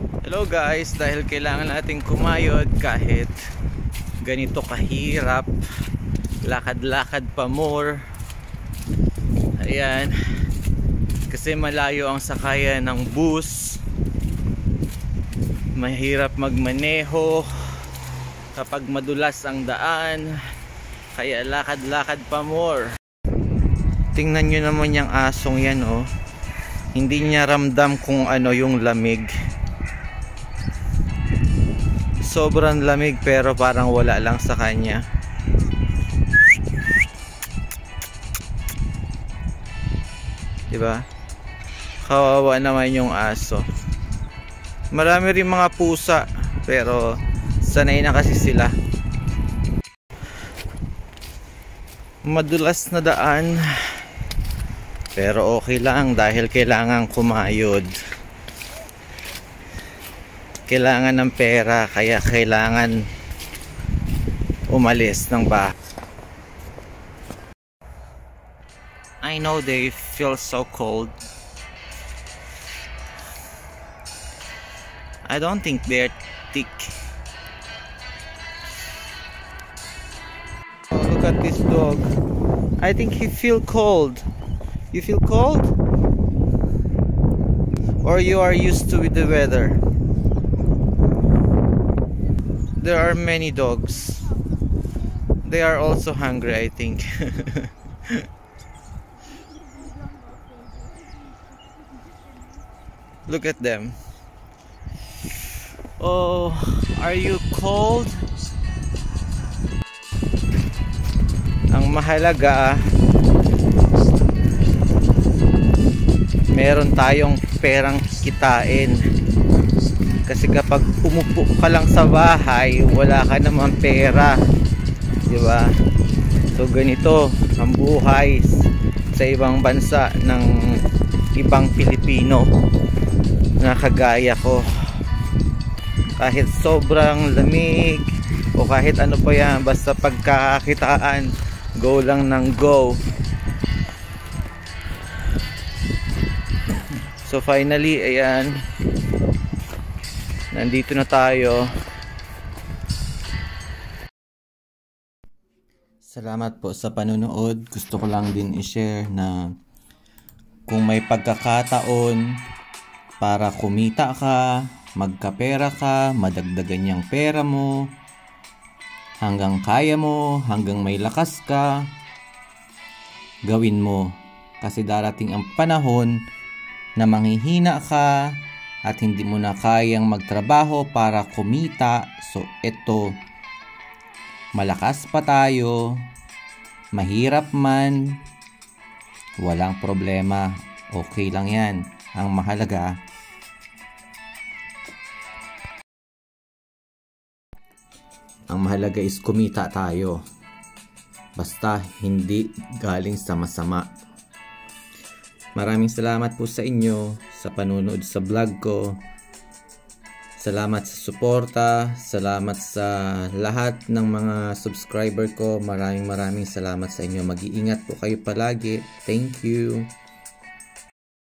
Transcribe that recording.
Hello guys, dahil kailangan nating kumayod kahit ganito kahirap, lakad-lakad pa more. Ayan, kasi malayo ang sakayan ng bus, mahirap magmaneho kapag madulas ang daan, kaya lakad-lakad pa more. Tingnan nyo naman yung asong yan, oh. Hindi niya ramdam kung ano yung lamig. Sobrang lamig pero parang wala lang sa kanya. Diba? Kawawa naman yung aso. Marami rin mga pusa pero sanay na kasi sila. Madulas na daan pero okay lang dahil kailangan kumayod. Kailangan ng pera kaya kailangan umalis ng bahay. I know they feel so cold. I don't think they're thick. Oh, look at this dog. I think he feel cold. You feel cold? Or you are used to with the weather? There are many dogs. They are also hungry, I think. Look at them. Oh, are you cold? Ang mahalaga, meron tayong perang kitain. Kasi kapag umupo ka lang sa bahay, wala ka naman pera, di ba? So ganito ang buhay sa ibang bansa ng ibang Pilipino na kagaya ko. Kahit sobrang lamig o kahit ano pa yan, basta pagkakakitaan, go lang ng go. So finally, ayan, nandito na tayo. Salamat po sa panonood. Gusto ko lang din i-share na kung may pagkakataon para kumita ka, magkapera ka, madagdagan yung pera mo, hanggang kaya mo, hanggang may lakas ka, gawin mo. Kasi darating ang panahon na manghihina ka at hindi mo na kayang magtrabaho para kumita. So ito, malakas pa tayo, mahirap man, walang problema, okay lang yan. Ang mahalaga, is kumita tayo, basta hindi galing sa masama. Maraming salamat po sa inyo sa panonood sa vlog ko. Salamat sa suporta, salamat sa lahat ng mga subscriber ko. Maraming salamat sa inyo. Mag-iingat po kayo palagi. Thank you.